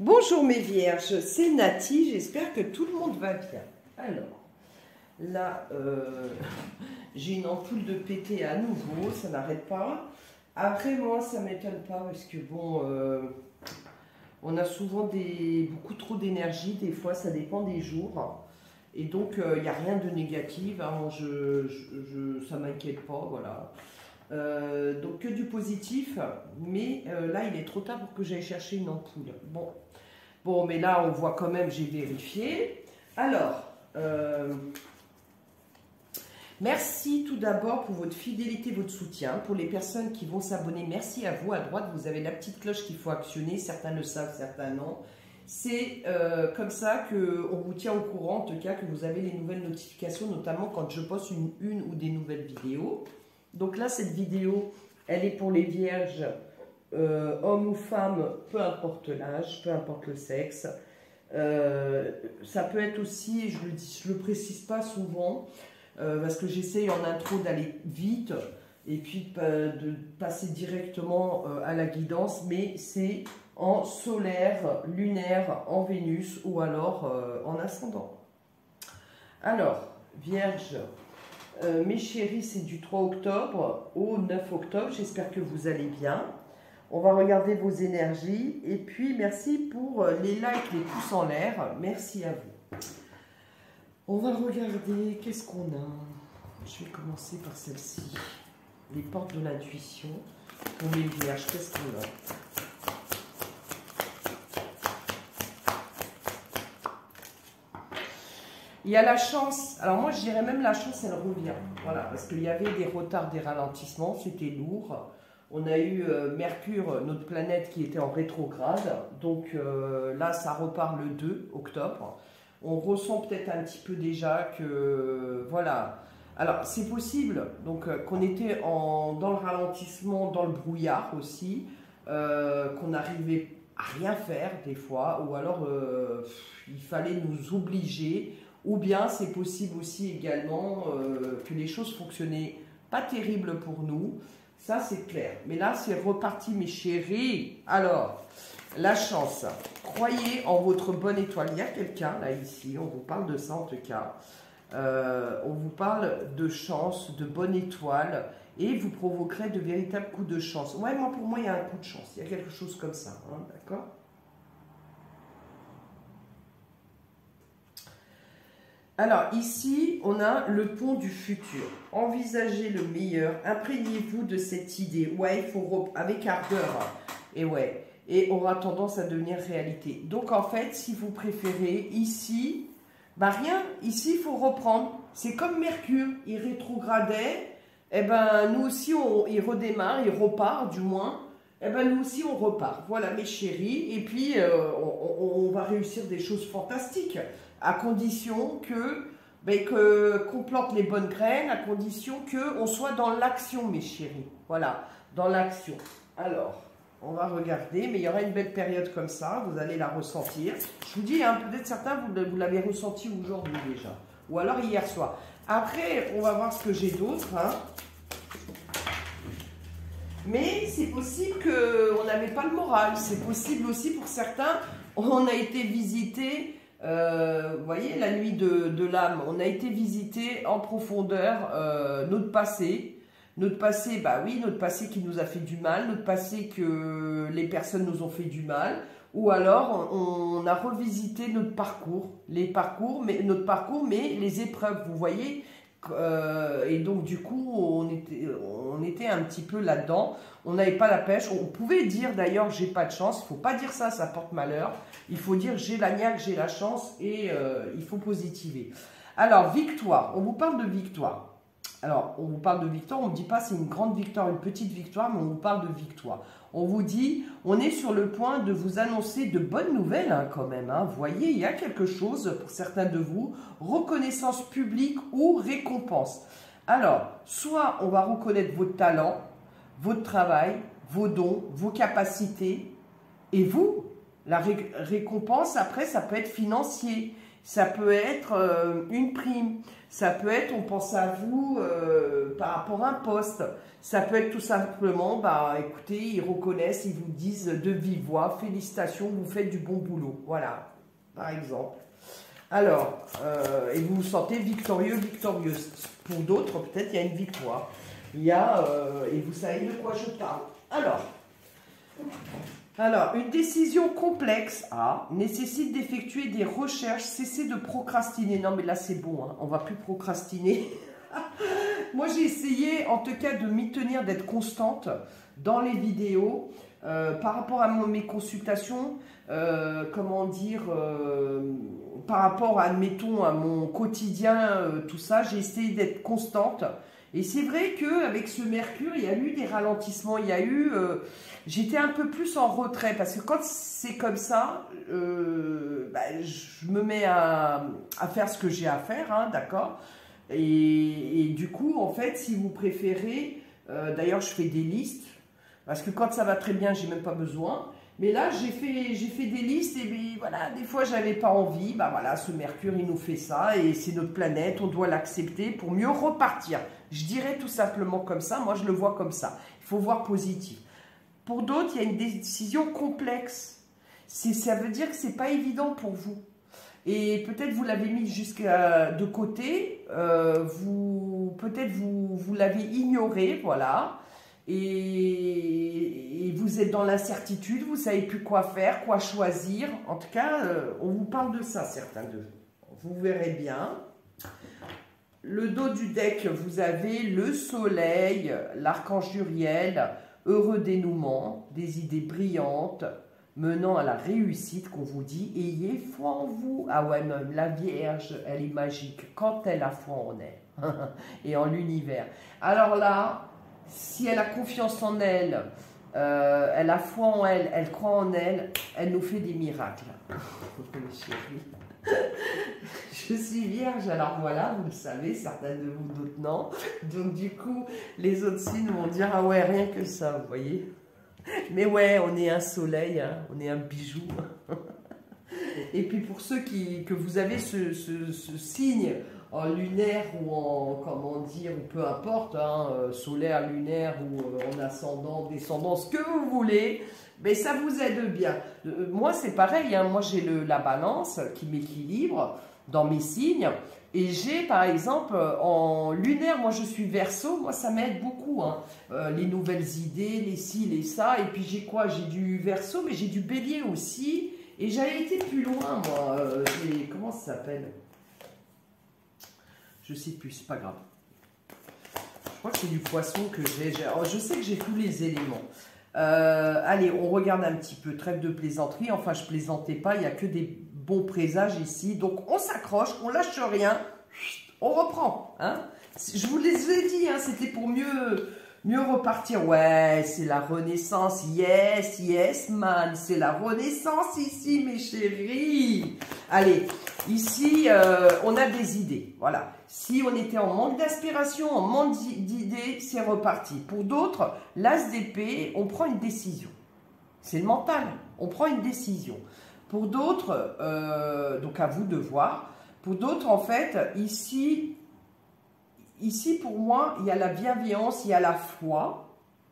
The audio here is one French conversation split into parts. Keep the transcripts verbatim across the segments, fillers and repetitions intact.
Bonjour mes vierges, c'est Nati, j'espère que tout le monde va bien. Alors, là, euh, j'ai une ampoule de pété à nouveau, ça n'arrête pas. Après, moi, ça ne m'étonne pas parce que bon, euh, on a souvent des, beaucoup trop d'énergie, des fois, ça dépend des jours. Et donc, il euh, n'y a rien de négatif, hein, je, je, je, ça ne m'inquiète pas, voilà. Euh, donc que du positif, mais euh, là il est trop tard pour que j'aille chercher une ampoule. Bon, bon mais là on voit quand même, j'ai vérifié. Alors, euh, merci tout d'abord pour votre fidélité, votre soutien. Pour les personnes qui vont s'abonner, merci à vous. À droite, vous avez la petite cloche qu'il faut actionner. Certains le savent, certains non. C'est euh, comme ça qu'on vous tient au courant, en tout cas que vous avez les nouvelles notifications, notamment quand je poste une, une ou des nouvelles vidéos. Donc là, cette vidéo, elle est pour les vierges, euh, hommes ou femmes, peu importe l'âge, peu importe le sexe. Euh, ça peut être aussi, je le dis, je le précise pas souvent, euh, parce que j'essaye en intro d'aller vite et puis euh, de passer directement euh, à la guidance, mais c'est en solaire, lunaire, en Vénus ou alors euh, en ascendant. Alors, vierge. Euh, mes chéris, c'est du trois octobre au neuf octobre. J'espère que vous allez bien. On va regarder vos énergies. Et puis, merci pour les likes, les pouces en l'air. Merci à vous. On va regarder, qu'est-ce qu'on a? Je vais commencer par celle-ci. Les portes de l'intuition. Pour les vierges, qu'est-ce qu'on a? Il y a la chance, alors moi je dirais même la chance elle revient, voilà, parce qu'il y avait des retards, des ralentissements, c'était lourd. On a eu euh, Mercure, notre planète qui était en rétrograde, donc euh, là ça repart le deux octobre. On ressent peut-être un petit peu déjà que, voilà, alors c'est possible donc euh, qu'on était en, dans le ralentissement, dans le brouillard aussi, euh, qu'on n'arrivait à rien faire des fois, ou alors euh, il fallait nous obliger. Ou bien c'est possible aussi également euh, que les choses fonctionnaient pas terribles pour nous. Ça c'est clair. Mais là c'est reparti mes chéris. Alors, la chance. Croyez en votre bonne étoile. Il y a quelqu'un là ici, on vous parle de ça en tout cas. Euh, on vous parle de chance, de bonne étoile. Et vous provoquerez de véritables coups de chance. Ouais, moi pour moi il y a un coup de chance. Il y a quelque chose comme ça. Hein, d'accord ? Alors ici, on a le pont du futur. Envisagez le meilleur, imprégnez-vous de cette idée. Ouais, il faut avec ardeur. Et ouais, et aura tendance à devenir réalité. Donc en fait, si vous préférez, ici, bah rien. Ici, il faut reprendre. C'est comme Mercure, il rétrogradait. Eh ben nous aussi, on, il redémarre, il repart du moins. Eh ben nous aussi, on repart. Voilà mes chéris. Et puis, euh, on, on, on va réussir des choses fantastiques. À condition que ben, que, qu'on plante les bonnes graines, à condition qu'on soit dans l'action, mes chéris. Voilà, dans l'action. Alors, on va regarder, mais il y aura une belle période comme ça, vous allez la ressentir. Je vous dis, hein, peut-être certains, vous, vous l'avez ressenti aujourd'hui déjà, ou alors hier soir. Après, on va voir ce que j'ai d'autre. Hein. Mais c'est possible qu'on n'avait pas le moral. C'est possible aussi pour certains, on a été visité... Euh, vous voyez, la nuit de, de l'âme, on a été visiter en profondeur euh, notre passé. Notre passé, bah oui, notre passé qui nous a fait du mal, notre passé que les personnes nous ont fait du mal. Ou alors, on, on a revisité notre parcours, les parcours, mais notre parcours, mais les épreuves, vous voyez. Euh, et donc, du coup, on était, on était un petit peu là-dedans. On n'avait pas la pêche. On pouvait dire d'ailleurs, j'ai pas de chance. Il ne faut pas dire ça, ça porte malheur. Il faut dire, j'ai la niaque, j'ai la chance et euh, il faut positiver. Alors, victoire. On vous parle de victoire. Alors, on vous parle de victoire. On ne dit pas c'est une grande victoire, une petite victoire, mais on vous parle de victoire. On vous dit, on est sur le point de vous annoncer de bonnes nouvelles hein, quand même. Hein. Vous voyez, il y a quelque chose pour certains de vous. Reconnaissance publique ou récompense. Alors, soit on va reconnaître votre talent, votre travail, vos dons, vos capacités. Et vous, la ré récompense, après, ça peut être financier. Ça peut être euh, une prime. Ça peut être, on pense à vous euh, par rapport à un poste. Ça peut être tout simplement, bah, écoutez, ils reconnaissent, ils vous disent de vive voix, félicitations, vous faites du bon boulot. Voilà, par exemple. Alors, euh, et vous vous sentez victorieux, victorieuse. Pour d'autres, peut-être, il y a une victoire. Il y a, euh, et vous savez de quoi je parle. Alors, alors, une décision complexe ah, nécessite d'effectuer des recherches, cesser de procrastiner. Non, mais là, c'est bon, hein, on ne va plus procrastiner. Moi, j'ai essayé, en tout cas, de m'y tenir, d'être constante dans les vidéos. Euh, par rapport à mon, mes consultations, euh, comment dire, euh, par rapport, à, admettons, à mon quotidien, euh, tout ça, j'ai essayé d'être constante. Et c'est vrai qu'avec ce Mercure, il y a eu des ralentissements, il y a eu... Euh, j'étais un peu plus en retrait, parce que quand c'est comme ça, euh, bah, je me mets à, à faire ce que j'ai à faire, hein, d'accord, et, et du coup, en fait, si vous préférez, euh, d'ailleurs, je fais des listes, parce que quand ça va très bien, j'ai même pas besoin. Mais là, j'ai fait, j'ai fait des listes et bien, voilà, des fois, j'avais pas envie. Bah voilà, ce Mercure, il nous fait ça et c'est notre planète, on doit l'accepter pour mieux repartir. Je dirais tout simplement comme ça, moi je le vois comme ça. Il faut voir positif. Pour d'autres, il y a une décision complexe. Ça veut dire que c'est pas évident pour vous. Et peut-être vous l'avez mis jusqu'à de côté, euh, vous peut-être vous, vous l'avez ignoré, voilà. Et, et vous êtes dans l'incertitude, vous ne savez plus quoi faire, quoi choisir. En tout cas, euh, on vous parle de ça, certains d'eux. Vous verrez bien. Le dos du deck, vous avez le soleil, l'archange Uriel, heureux dénouement, des idées brillantes, menant à la réussite qu'on vous dit. Ayez foi en vous. Ah ouais, même la Vierge, elle est magique quand elle a foi en elle et en l'univers. Alors là... Si elle a confiance en elle, euh, elle a foi en elle, elle croit en elle, elle nous fait des miracles. Je suis vierge, alors voilà, vous le savez, certains de vous, d'autres non. Donc du coup, les autres signes vont dire, ah ouais, rien que ça, vous voyez. Mais ouais, on est un soleil, hein, on est un bijou. Et puis pour ceux qui, que vous avez ce, ce, ce signe en lunaire ou en, comment dire, ou peu importe, hein, solaire, lunaire ou en ascendant, descendant, ce que vous voulez, mais ça vous aide bien. Euh, moi c'est pareil, hein, moi j'ai la balance qui m'équilibre dans mes signes, et j'ai par exemple en lunaire, moi je suis Verseau, moi ça m'aide beaucoup, hein, euh, les nouvelles idées, les ci, les ça, et puis j'ai quoi, j'ai du Verseau, mais j'ai du Bélier aussi. Et j'avais été plus loin, moi. Euh, comment ça s'appelle? Je sais plus, c'est pas grave. Je crois que c'est du poisson que j'ai. Oh, je sais que j'ai tous les éléments. Euh, allez, on regarde un petit peu. Trêve de plaisanterie. Enfin, je plaisantais pas. Il n'y a que des bons présages ici. Donc, on s'accroche, on lâche rien. On reprend. Hein, je vous les ai dit, hein, c'était pour mieux... Mieux repartir, ouais, c'est la renaissance, yes, yes, man, c'est la renaissance ici, mes chéris. Allez, ici, euh, on a des idées, voilà. Si on était en manque d'inspiration, en manque d'idées, c'est reparti. Pour d'autres, l'as d'épée, on prend une décision. C'est le mental, on prend une décision. Pour d'autres, euh, donc à vous de voir, pour d'autres, en fait, ici... Ici, pour moi, il y a la bienveillance, il y a la foi.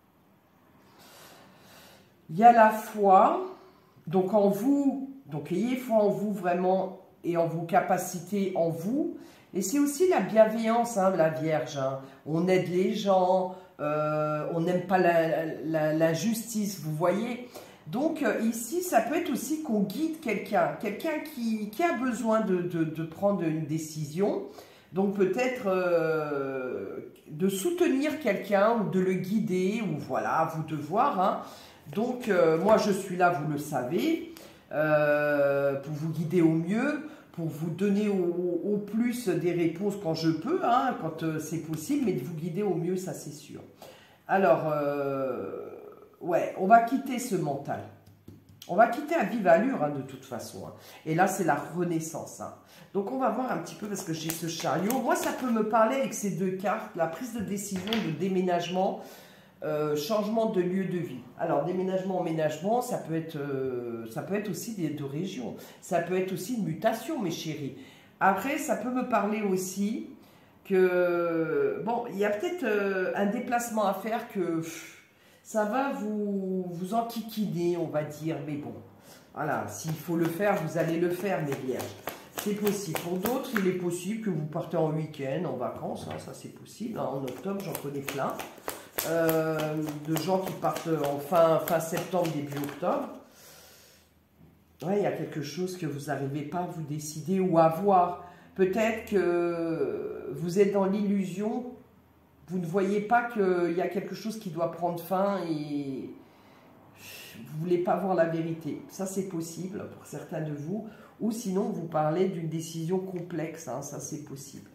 Il y a la foi. Donc, en vous, donc ayez foi en vous vraiment et en vos capacités en vous. Et c'est aussi la bienveillance, hein, la Vierge. Hein. On aide les gens, euh, on n'aime pas l'injustice, vous voyez. Donc, ici, ça peut être aussi qu'on guide quelqu'un, quelqu'un qui, qui a besoin de, de, de prendre une décision. Donc peut-être euh, de soutenir quelqu'un ou de le guider, ou voilà, à vous de voir. Hein. Donc euh, moi je suis là, vous le savez, euh, pour vous guider au mieux, pour vous donner au, au plus des réponses quand je peux, hein, quand euh, c'est possible, mais de vous guider au mieux, ça c'est sûr. Alors, euh, ouais, on va quitter ce mental. On va quitter à vive allure, hein, de toute façon. Hein. Et là, c'est la renaissance. Hein. Donc, on va voir un petit peu, parce que j'ai ce chariot. Moi, ça peut me parler avec ces deux cartes, la prise de décision de déménagement. euh, changement de lieu de vie. Alors, déménagement, emménagement, ça peut être, euh, ça peut être aussi des, de région. Ça peut être aussi une mutation, mes chéris. Après, ça peut me parler aussi que, bon, il y a peut-être euh, un déplacement à faire que pff, ça va vous, vous enquiquiner, on va dire. Mais bon, voilà, s'il faut le faire, vous allez le faire, mes vierges. C'est possible. Pour d'autres, il est possible que vous partez en week-end, en vacances. Hein, ça, c'est possible. Hein, en octobre, j'en connais plein. Euh, de gens qui partent en fin, fin septembre, début octobre. Ouais, il y a quelque chose que vous n'arrivez pas à vous décider ou à voir. Peut-être que vous êtes dans l'illusion, vous ne voyez pas qu'il y a quelque chose qui doit prendre fin et vous ne voulez pas voir la vérité. Ça, c'est possible pour certains de vous. Ou sinon, vous parlez d'une décision complexe. Hein, ça, c'est possible.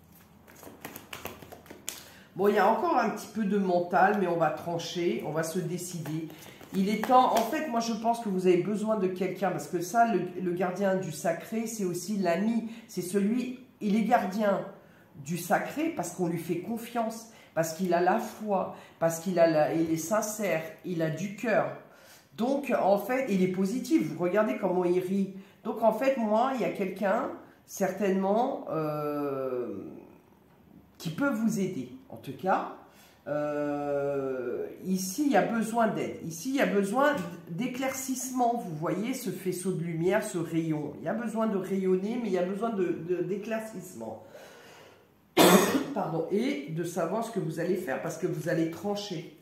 Bon, il y a encore un petit peu de mental, mais on va trancher, on va se décider. Il est temps, en fait, moi je pense que vous avez besoin de quelqu'un, parce que ça, le, le gardien du sacré, c'est aussi l'ami. C'est celui, il est gardien du sacré parce qu'on lui fait confiance, parce qu'il a la foi, parce qu'il a la, il est sincère, il a du cœur. Donc, en fait, il est positif. Regardez comment il rit. Donc, en fait, moi, il y a quelqu'un, certainement, euh, qui peut vous aider. En tout cas, euh, ici, il y a besoin d'aide. Ici, il y a besoin d'éclaircissement. Vous voyez ce faisceau de lumière, ce rayon. Il y a besoin de rayonner, mais il y a besoin d'éclaircissement. Pardon. Et de savoir ce que vous allez faire, parce que vous allez trancher.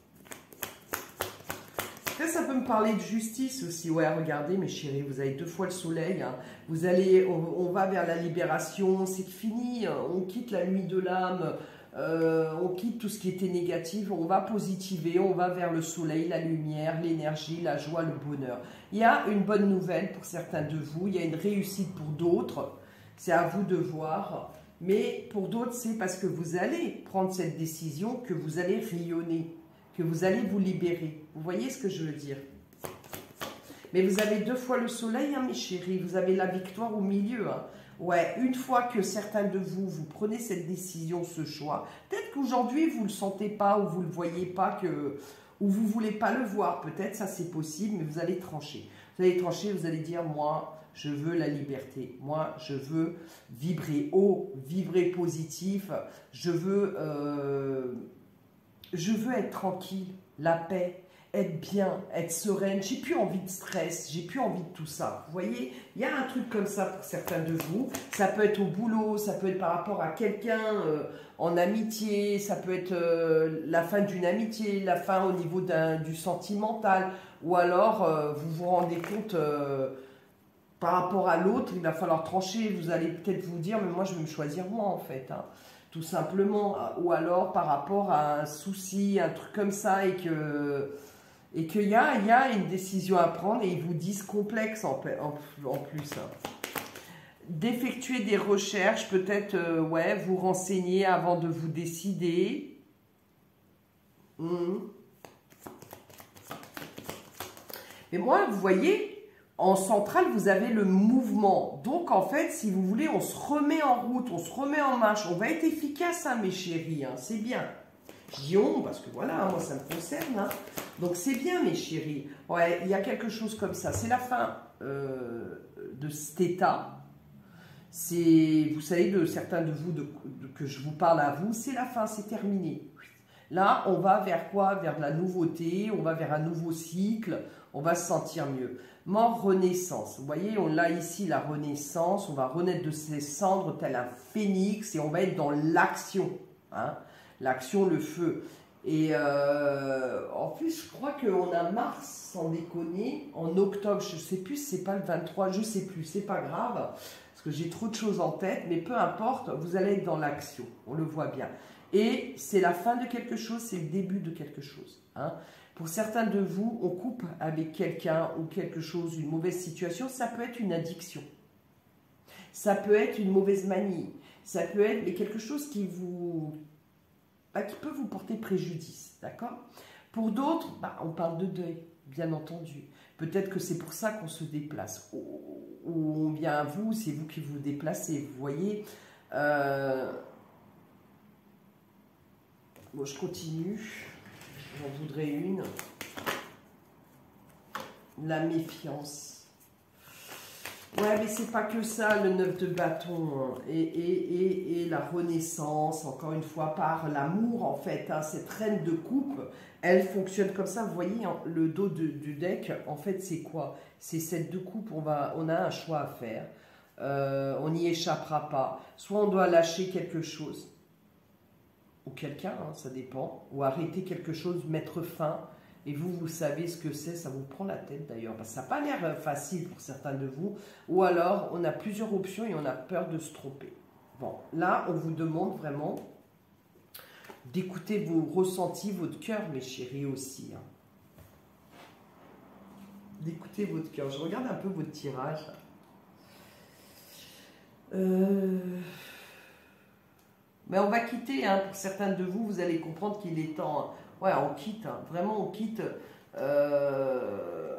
Après, ça peut me parler de justice aussi. Ouais, regardez, mes chéris, vous avez deux fois le soleil. Hein. Vous allez, on, on va vers la libération. C'est fini. On quitte la nuit de l'âme. Euh, on quitte tout ce qui était négatif. On va positiver. On va vers le soleil, la lumière, l'énergie, la joie, le bonheur. Il y a une bonne nouvelle pour certains de vous. Il y a une réussite pour d'autres. C'est à vous de voir. Mais pour d'autres, c'est parce que vous allez prendre cette décision que vous allez rayonner, que vous allez vous libérer. Vous voyez ce que je veux dire? Mais vous avez deux fois le soleil, hein, mes chéris. Vous avez la victoire au milieu. Hein. Ouais, une fois que certains de vous, vous prenez cette décision, ce choix, peut-être qu'aujourd'hui, vous ne le sentez pas ou vous ne le voyez pas, que, ou vous ne voulez pas le voir. Peut-être, ça c'est possible, mais vous allez trancher. Vous allez trancher, vous allez dire, moi, je veux la liberté. Moi, je veux vibrer haut, vibrer positif. Je veux... Euh, Je veux être tranquille, la paix, être bien, être sereine. J'ai plus envie de stress, j'ai plus envie de tout ça. Vous voyez, il y a un truc comme ça pour certains de vous. Ça peut être au boulot, ça peut être par rapport à quelqu'un euh, en amitié, ça peut être euh, la fin d'une amitié, la fin au niveau du sentimental. Ou alors, euh, vous vous rendez compte, euh, par rapport à l'autre, il va falloir trancher. Vous allez peut-être vous dire, mais moi je vais me choisir moi en fait. Hein. Tout simplement, ou alors par rapport à un souci, un truc comme ça, et que et qu'il y a, il y a une décision à prendre, et ils vous disent complexe en, en, en plus. Hein. D'effectuer des recherches, peut-être, euh, ouais, vous renseigner avant de vous décider. Mmh. Mais moi, vous voyez, en centrale, vous avez le mouvement. Donc, en fait, si vous voulez, on se remet en route, on se remet en marche. On va être efficace, hein, mes chéris. Hein, c'est bien. Je dis on, parce que voilà, moi, ça me concerne. Hein. Donc, c'est bien, mes chéris. Ouais, il y a quelque chose comme ça. C'est la fin euh, de cet état. C'est, vous savez, de certains de vous, de, de, que je vous parle à vous, c'est la fin, c'est terminé. Là, on va vers quoi? Vers de la nouveauté, on va vers un nouveau cycle, on va se sentir mieux. Mort, renaissance. Vous voyez, on a ici la renaissance, on va renaître de ses cendres tel un phénix et on va être dans l'action. Hein, l'action, le feu. Et euh, en plus, je crois qu'on a Mars, sans déconner, en octobre, je ne sais plus si c'est pas le vingt-trois, je ne sais plus, c'est pas grave, parce que j'ai trop de choses en tête, mais peu importe, vous allez être dans l'action, on le voit bien. Et c'est la fin de quelque chose, c'est le début de quelque chose. Hein. Pour certains de vous, on coupe avec quelqu'un ou quelque chose, une mauvaise situation, ça peut être une addiction. Ça peut être une mauvaise manie. Ça peut être mais quelque chose qui, vous, bah, qui peut vous porter préjudice. D'accord? Pour d'autres, bah, on parle de deuil, bien entendu. Peut-être que c'est pour ça qu'on se déplace. Ou, ou on vient à vous, c'est vous qui vous déplacez. Vous voyez euh, bon, je continue. j'en voudrais une. La méfiance. Ouais, mais c'est pas que ça, le neuf de bâton. Hein. Et, et, et, et la renaissance, encore une fois, par l'amour, en fait. Hein. Cette reine de coupe, elle fonctionne comme ça. Vous voyez, hein, le dos de, du deck, en fait, c'est quoi? C'est cette de coupe, on, va, on a un choix à faire. Euh, on n'y échappera pas. Soit on doit lâcher quelque chose, ou quelqu'un, hein, ça dépend, ou arrêter quelque chose, mettre fin. Et vous, vous savez ce que c'est, ça vous prend la tête d'ailleurs, parce que ça n'a pas l'air facile pour certains de vous. Ou alors, on a plusieurs options et on a peur de se tromper. Bon, là, on vous demande vraiment d'écouter vos ressentis, votre cœur, mes chéris aussi. Hein. D'écouter votre cœur. Je regarde un peu votre tirage. Euh... Mais on va quitter, hein, pour certains de vous, vous allez comprendre qu'il est temps... Ouais, on quitte, hein. Vraiment on quitte. Euh...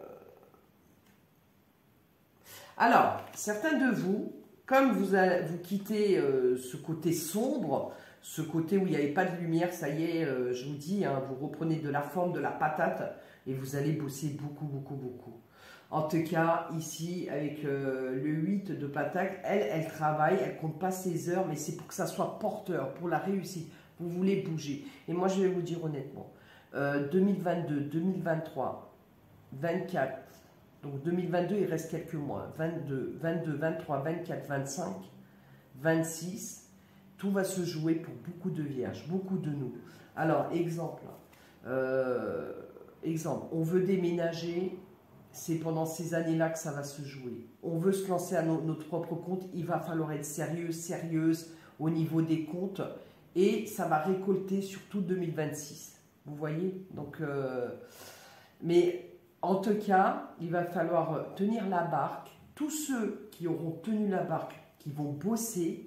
Alors, certains de vous, comme vous, allez, vous quittez euh, ce côté sombre, ce côté où il n'y avait pas de lumière, ça y est, euh, je vous dis, hein, vous reprenez de la forme, de la patate, et vous allez bosser beaucoup, beaucoup, beaucoup. En tout cas, ici, avec euh, le huit de patacle, elle, elle travaille, elle ne compte pas ses heures, mais c'est pour que ça soit porteur, pour la réussite. Vous voulez bouger. Et moi, je vais vous dire honnêtement, euh, deux mille vingt-deux, deux mille vingt-trois, vingt-quatre, donc deux mille vingt-deux, il reste quelques mois, vingt-deux, vingt-deux, vingt-trois, vingt-quatre, vingt-cinq, vingt-six, tout va se jouer pour beaucoup de vierges, beaucoup de nous. Alors, exemple, euh, exemple, on veut déménager, c'est pendant ces années-là que ça va se jouer. On veut se lancer à no- notre propre compte, il va falloir être sérieux, sérieuse au niveau des comptes. Et ça va récolter surtout deux mille vingt-six. Vous voyez? Donc, euh, mais en tout cas, il va falloir tenir la barque. Tous ceux qui auront tenu la barque, qui vont bosser.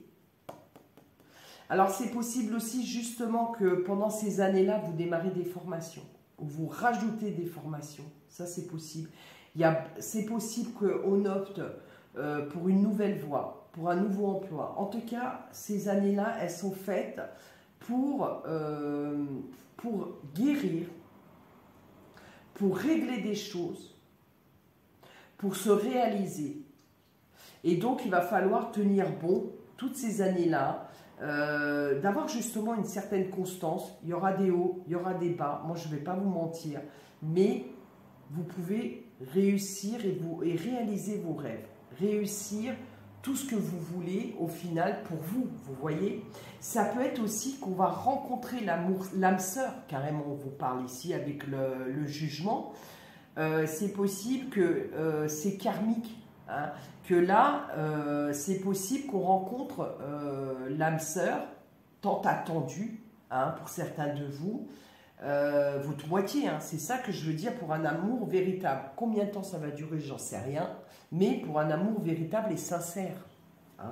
Alors, c'est possible aussi justement que pendant ces années-là, vous démarrez des formations. Ou vous rajoutez des formations. Ça, c'est possible. C'est possible qu'on opte euh, pour une nouvelle voie, pour un nouveau emploi. En tout cas, ces années-là, elles sont faites pour, euh, pour guérir, pour régler des choses, pour se réaliser. Et donc, il va falloir tenir bon toutes ces années-là, euh, d'avoir justement une certaine constance. Il y aura des hauts, il y aura des bas. Moi, je ne vais pas vous mentir, mais vous pouvez réussir et, vous, et réaliser vos rêves, réussir tout ce que vous voulez au final pour vous, vous voyez. Ça peut être aussi qu'on va rencontrer l'amour, l'âme sœur, carrément on vous parle ici avec le, le jugement. Euh, c'est possible que euh, c'est karmique, hein, que là, euh, c'est possible qu'on rencontre euh, l'âme sœur, tant attendue, hein, pour certains de vous, euh, votre moitié, hein, c'est ça que je veux dire pour un amour véritable. Combien de temps ça va durer, j'en sais rien, mais pour un amour véritable et sincère. Hein.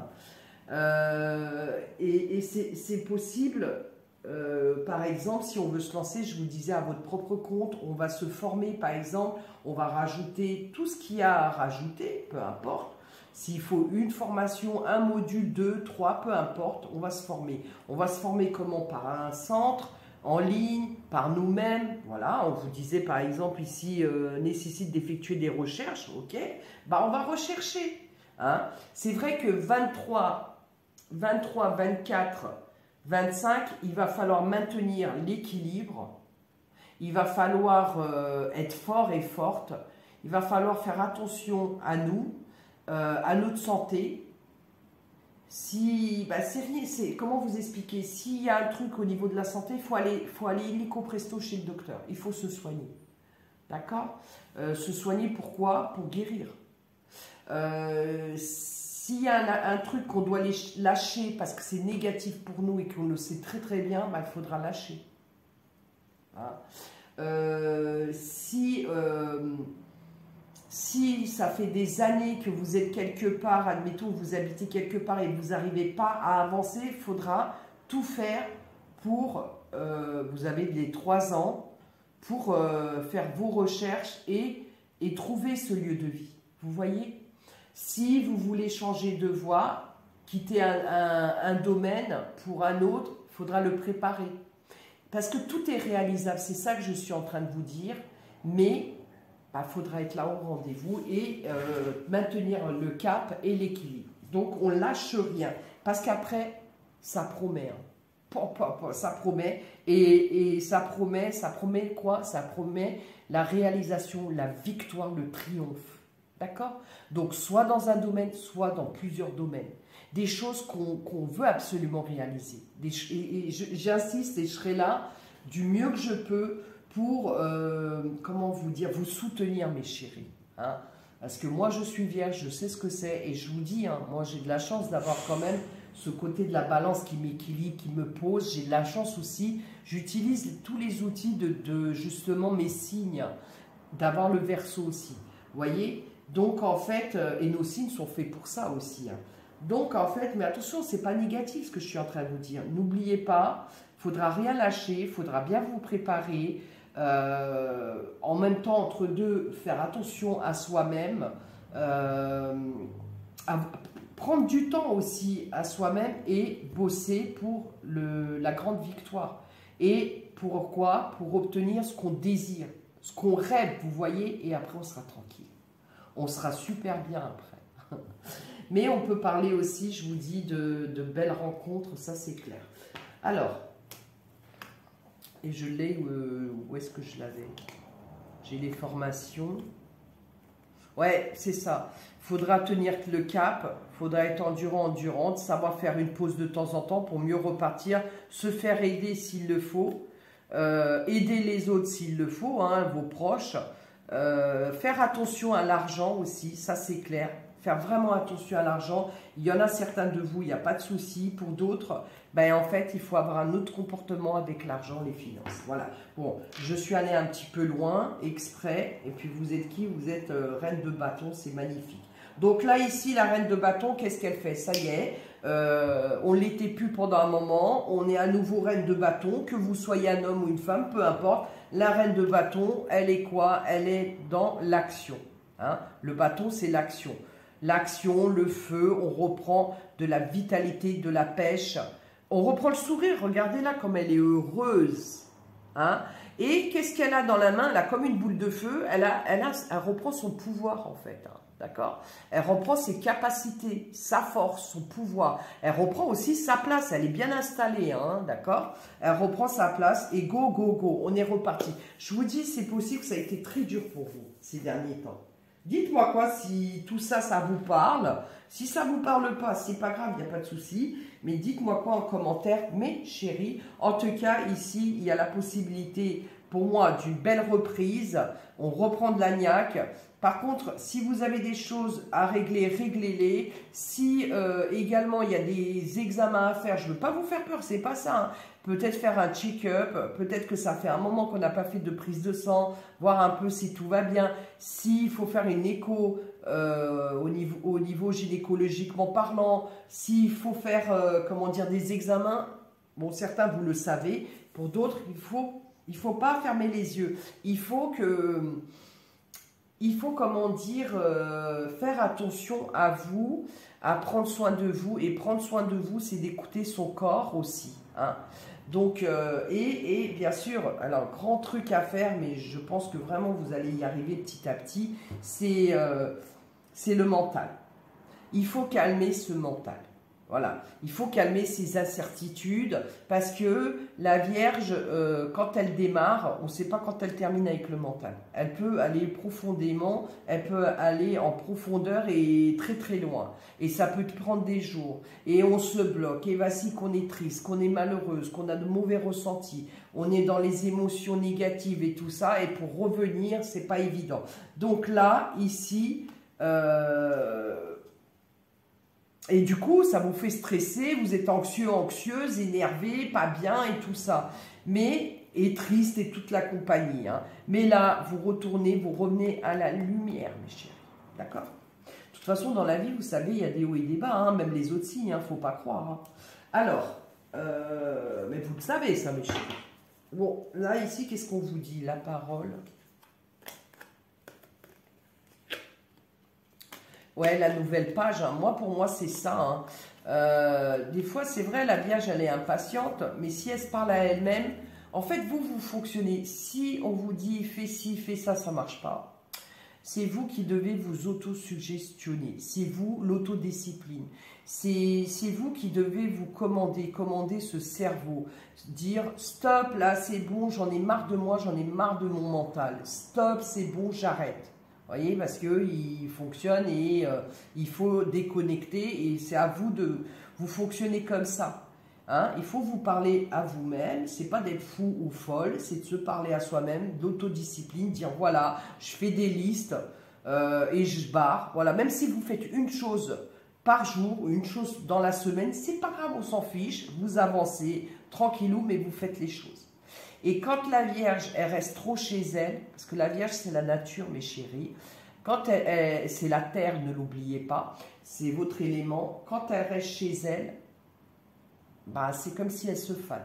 Euh, et et c'est possible, euh, par exemple, si on veut se lancer, je vous disais, à votre propre compte, on va se former, par exemple, on va rajouter tout ce qu'il y a à rajouter, peu importe. S'il faut une formation, un module, deux, trois, peu importe, on va se former. On va se former comment? Par un centre, en ligne, par nous-mêmes. Voilà, on vous disait par exemple ici, euh, nécessite d'effectuer des recherches, ok, bah on va rechercher. Hein. C'est vrai que vingt-trois, vingt-trois, vingt-quatre, vingt-cinq, il va falloir maintenir l'équilibre, il va falloir euh, être fort et forte, il va falloir faire attention à nous, euh, à notre santé. Si, bah c'est comment vous expliquer? S'il y a un truc au niveau de la santé, il faut aller, faut aller illico presto chez le docteur. Il faut se soigner. D'accord? euh, Se soigner pourquoi? Pour guérir. Euh, S'il y a un, un truc qu'on doit lâcher parce que c'est négatif pour nous et qu'on le sait très très bien, bah, il faudra lâcher. Hein? Euh, si... Euh, Si ça fait des années que vous êtes quelque part, admettons que vous habitez quelque part et que vous n'arrivez pas à avancer, il faudra tout faire pour, euh, vous avez les trois ans, pour euh, faire vos recherches et, et trouver ce lieu de vie. Vous voyez? Si vous voulez changer de voie, quitter un, un, un domaine pour un autre, il faudra le préparer. Parce que tout est réalisable, c'est ça que je suis en train de vous dire, mais il bah, faudra être là au rendez-vous et euh, maintenir le cap et l'équilibre. Donc on lâche rien, parce qu'après, ça promet. Hein. Ça promet, et, et ça promet, ça promet quoi? Ça promet la réalisation, la victoire, le triomphe. D'accord? Donc soit dans un domaine, soit dans plusieurs domaines. Des choses qu'on qu'on veut absolument réaliser. Des, et et j'insiste et je serai là du mieux que je peux pour, euh, comment vous dire, vous soutenir mes chéris. Hein? Parce que moi je suis vierge, je sais ce que c'est et je vous dis, hein, moi j'ai de la chance d'avoir quand même ce côté de la balance qui m'équilibre, qui me pose. J'ai de la chance aussi, j'utilise tous les outils de, de justement mes signes, d'avoir le Verseau aussi. Vous voyez? Donc en fait, et nos signes sont faits pour ça aussi. Hein. Donc en fait, mais attention, c'est pas négatif ce que je suis en train de vous dire. N'oubliez pas, il faudra rien lâcher, il faudra bien vous préparer. Euh, en même temps, entre deux, faire attention à soi-même. Euh, prendre du temps aussi à soi-même et bosser pour le, la grande victoire. Et pourquoi? Pour obtenir ce qu'on désire, ce qu'on rêve, vous voyez, et après on sera tranquille. On sera super bien après. Mais on peut parler aussi, je vous dis, de, de belles rencontres, ça c'est clair. Alors, et je l'ai, euh, où est-ce que je l'avais? J'ai les formations. Ouais, c'est ça. Il faudra tenir le cap, il faudra être endurant, endurante, savoir faire une pause de temps en temps pour mieux repartir, se faire aider s'il le faut, euh, aider les autres s'il le faut, hein, vos proches, euh, faire attention à l'argent aussi, ça c'est clair. Faire vraiment attention à l'argent. Il y en a certains de vous, il n'y a pas de souci. Pour d'autres, ben en fait, il faut avoir un autre comportement avec l'argent, les finances. Voilà. Bon, je suis allée un petit peu loin, exprès. Et puis, vous êtes qui? Vous êtes euh, reine de bâton, c'est magnifique. Donc là, ici, la reine de bâton, qu'est-ce qu'elle fait? Ça y est, euh, on ne l'était plus pendant un moment. On est à nouveau reine de bâton. Que vous soyez un homme ou une femme, peu importe. La reine de bâton, elle est quoi? Elle est dans l'action. Hein? Le bâton, c'est l'action. L'action, le feu, on reprend de la vitalité, de la pêche. On reprend le sourire, regardez-la comme elle est heureuse. Hein? Et qu'est-ce qu'elle a dans la main? Elle a comme une boule de feu, elle, a, elle, a, elle reprend son pouvoir en fait. Hein? D'accord? Elle reprend ses capacités, sa force, son pouvoir. Elle reprend aussi sa place, elle est bien installée. Hein? D'accord? Elle reprend sa place et go, go, go, on est reparti. Je vous dis, c'est possible que ça a été très dur pour vous ces derniers temps. Dites-moi quoi si tout ça, ça vous parle. Si ça ne vous parle pas, c'est pas grave, il n'y a pas de souci. Mais dites-moi quoi en commentaire, mes chéris. En tout cas, ici, il y a la possibilité, pour moi, d'une belle reprise. On reprend de l'agnac. Par contre, si vous avez des choses à régler, réglez-les. Si euh, également, il y a des examens à faire, je ne veux pas vous faire peur, c'est pas ça. Hein. Peut-être faire un check-up, peut-être que ça fait un moment qu'on n'a pas fait de prise de sang, voir un peu si tout va bien. S'il faut faire une écho euh, au, niveau, au niveau gynécologiquement parlant, s'il faut faire, euh, comment dire, des examens, bon, certains vous le savez, pour d'autres, il faut, il faut pas fermer les yeux. Il faut que... Il faut, comment dire, euh, faire attention à vous, à prendre soin de vous. Et prendre soin de vous, c'est d'écouter son corps aussi. Hein. Donc, euh, et, et bien sûr, alors, grand truc à faire, mais je pense que vraiment vous allez y arriver petit à petit, c'est euh, c'est le mental. Il faut calmer ce mental. Voilà, il faut calmer ces incertitudes parce que la Vierge, euh, quand elle démarre, on ne sait pas quand elle termine avec le mental. Elle peut aller profondément, elle peut aller en profondeur et très très loin. Et ça peut prendre des jours. Et on se bloque. Et voici qu'on est triste, qu'on est malheureuse, qu'on a de mauvais ressentis. On est dans les émotions négatives et tout ça. Et pour revenir, c'est pas évident. Donc là, ici... Euh, Et du coup, ça vous fait stresser, vous êtes anxieux, anxieuse, énervé, pas bien et tout ça. Mais, et triste et toute la compagnie. Hein. Mais là, vous retournez, vous revenez à la lumière, mes chéris. D'accord? De toute façon, dans la vie, vous savez, il y a des hauts et des bas, hein, même les autres signes, il ne faut pas croire. Hein. Alors, euh, mais vous le savez, ça, mes chéris. Bon, là, ici, qu'est-ce qu'on vous dit? La parole. Ouais, la nouvelle page, hein. Moi, pour moi, c'est ça. Hein. Euh, des fois, c'est vrai, la Vierge, elle est impatiente, mais si elle se parle à elle-même, En fait, vous, vous fonctionnez. Si on vous dit fais ci, fais ça, ça ne marche pas. C'est vous qui devez vous auto-suggestionner. C'est vous l'autodiscipline. C'est vous qui devez vous commander, commander ce cerveau. Dire stop, là c'est bon, j'en ai marre de moi, j'en ai marre de mon mental. Stop, c'est bon, j'arrête. Vous voyez, parce qu'il fonctionne et euh, il faut déconnecter et c'est à vous de vous fonctionner comme ça. Hein, il faut vous parler à vous-même, c'est pas d'être fou ou folle, c'est de se parler à soi-même, d'autodiscipline, dire voilà, je fais des listes euh, et je barre. Voilà, même si vous faites une chose par jour ou une chose dans la semaine, c'est pas grave, on s'en fiche, vous avancez tranquillou, mais vous faites les choses. Et quand la Vierge, elle reste trop chez elle, parce que la Vierge c'est la nature, mes chéris, quand elle, elle c'est la terre, ne l'oubliez pas, c'est votre élément, quand elle reste chez elle, bah, c'est comme si elle se fane.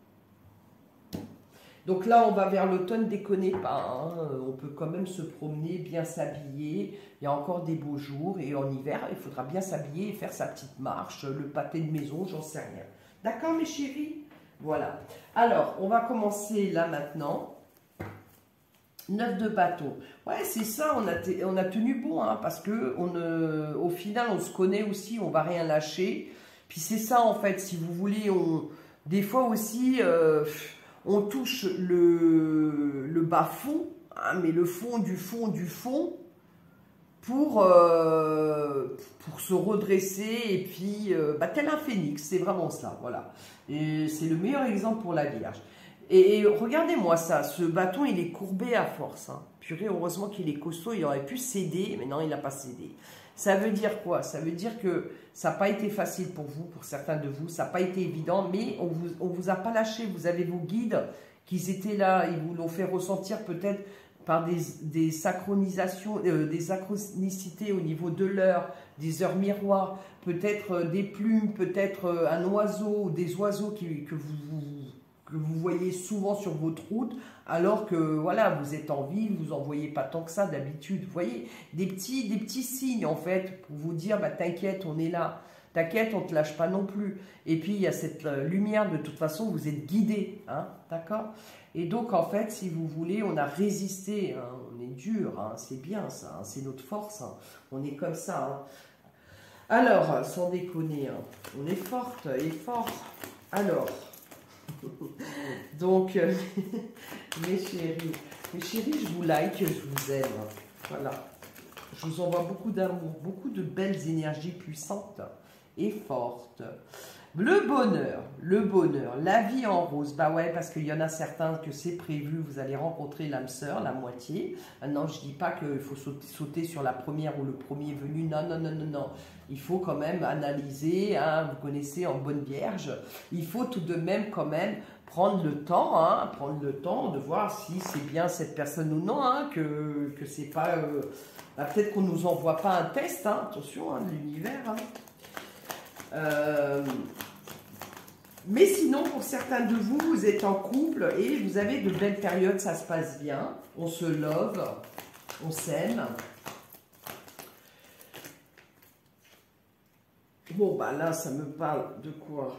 Donc là, on va vers l'automne, déconnez pas. Hein. On peut quand même se promener, bien s'habiller. Il y a encore des beaux jours. Et en hiver, il faudra bien s'habiller et faire sa petite marche, le pâté de maison, j'en sais rien. D'accord, mes chéris? Voilà. Alors, on va commencer là maintenant. Neuf de bâton. Ouais, c'est ça, on a, on a tenu bon, hein, parce que on, euh, au final, on se connaît aussi, on va rien lâcher. Puis c'est ça en fait, si vous voulez, on, des fois aussi, euh, on touche le, le bas fond, hein, mais le fond du fond du fond, pour, euh, pour se redresser, et puis, euh, bah, tel un phénix, c'est vraiment ça, voilà. Et c'est le meilleur exemple pour la Vierge. Et, et regardez-moi ça, ce bâton, il est courbé à force. Hein. Purée, heureusement qu'il est costaud, il aurait pu céder, mais non, il n'a pas cédé. Ça veut dire quoi? Ça veut dire que ça n'a pas été facile pour vous, pour certains de vous, ça n'a pas été évident, mais on vous, on vous a pas lâché. Vous avez vos guides qui étaient là, ils vous l'ont fait ressentir peut-être par des, des synchronisations, euh, des synchronicités au niveau de l'heure, des heures miroirs, peut-être euh, des plumes, peut-être euh, un oiseau ou des oiseaux qui, que vous, vous que vous voyez souvent sur votre route, alors que voilà, vous êtes en ville, vous n'en voyez pas tant que ça d'habitude. Vous voyez, des petits, des petits signes en fait, pour vous dire, bah, t'inquiète, on est là. T'inquiète, on ne te lâche pas non plus. Et puis, il y a cette euh, lumière, de toute façon, vous êtes guidé, hein, d'accord? Et donc, en fait, si vous voulez, on a résisté, hein, on est dur, hein, c'est bien ça, hein, c'est notre force, hein, on est comme ça. Hein. Alors, sans déconner, hein, on est forte et fort. Alors... Donc, euh, mes chéris, mes chéris, je vous like, je vous aime. Voilà. Je vous envoie beaucoup d'amour, beaucoup de belles énergies puissantes et fortes. Le bonheur, le bonheur, la vie en rose. Bah ouais, parce qu'il y en a certains que c'est prévu, vous allez rencontrer l'âme sœur, la moitié. Maintenant, je dis pas qu'il faut sauter, sauter sur la première ou le premier venu. Non, non, non, non, non. Il faut quand même analyser, hein, vous connaissez en bonne vierge. Il faut tout de même quand même prendre le temps, hein, prendre le temps de voir si c'est bien cette personne ou non, hein, que, que c'est pas... Euh, bah, peut-être qu'on nous envoie pas un test, hein, attention, hein, de l'univers. Hein. Euh, mais sinon, pour certains de vous, vous êtes en couple et vous avez de belles périodes, ça se passe bien. On se love, on s'aime. Bon, bah là, ça me parle de quoi?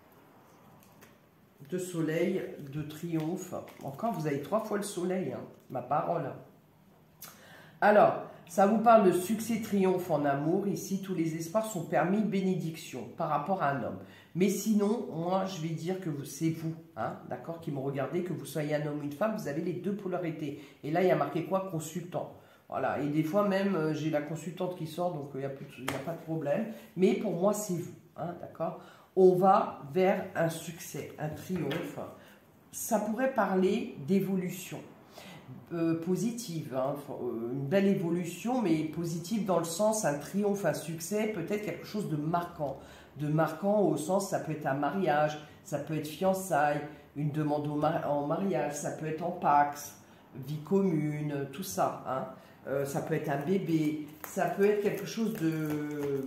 De soleil, de triomphe. Encore, vous avez trois fois le soleil, hein, ma parole. Alors, ça vous parle de succès, triomphe en amour. Ici, tous les espoirs sont permis, bénédiction par rapport à un homme. Mais sinon, moi, je vais dire que c'est vous, hein, d'accord, qui me regardez, que vous soyez un homme ou une femme, vous avez les deux polarités. Et là, il y a marqué quoi? Consultant. Voilà, et des fois même, euh, j'ai la consultante qui sort, donc il euh, n'y a, a pas de problème. Mais pour moi, c'est vous, hein, d'accord? On va vers un succès, un triomphe. Ça pourrait parler d'évolution. Euh, positive, hein, une belle évolution, mais positive dans le sens, un triomphe, un succès, peut-être quelque chose de marquant. De marquant au sens, ça peut être un mariage, ça peut être fiançailles, une demande au mar en mariage, ça peut être en Pax, vie commune, tout ça. Hein. Euh, ça peut être un bébé, ça peut être quelque chose de...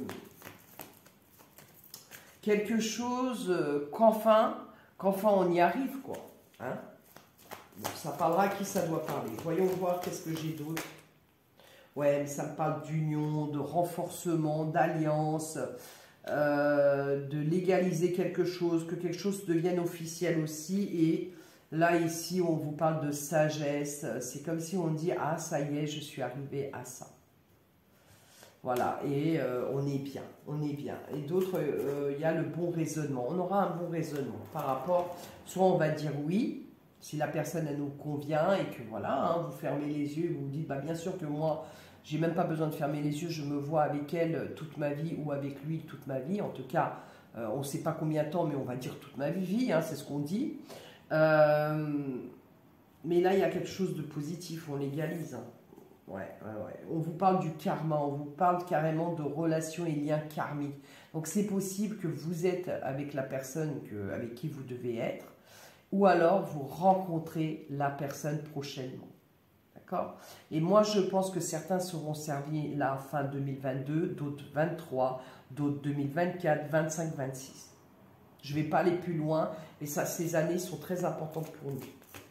Quelque chose euh, qu'enfin, qu'enfin on y arrive, quoi. Hein. Bon, ça parlera à qui ça doit parler. Voyons voir qu'est-ce que j'ai d'autre. Ouais, mais ça me parle d'union, de renforcement, d'alliance, euh, de légaliser quelque chose, que quelque chose devienne officiel aussi. Et Là, ici, on vous parle de sagesse. C'est comme si on dit, ah, ça y est, je suis arrivé à ça. Voilà, et euh, on est bien, on est bien. Et d'autres, il euh, y a le bon raisonnement. On aura un bon raisonnement par rapport, soit on va dire oui, si la personne, elle nous convient, et que voilà, hein, vous fermez les yeux, vous vous dites, bah, bien sûr que moi, j'ai même pas besoin de fermer les yeux, je me vois avec elle toute ma vie, ou avec lui toute ma vie. En tout cas, euh, on ne sait pas combien de temps, mais on va dire toute ma vie, hein, c'est ce qu'on dit. Euh, mais là, il y a quelque chose de positif, on légalise, hein. Ouais, ouais, ouais. On vous parle du karma, on vous parle carrément de relations et liens karmiques. Donc c'est possible que vous êtes avec la personne que, avec qui vous devez être, ou alors vous rencontrez la personne prochainement. D'accord? Et moi je pense que certains seront servis là fin deux mille vingt-deux, d'autres vingt-trois, d'autres deux mille vingt-quatre, vingt-cinq, vingt-six. Je ne vais pas aller plus loin, mais ça, ces années sont très importantes pour nous.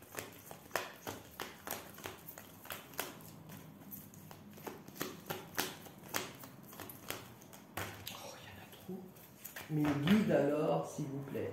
Mes guides alors, s'il vous plaît.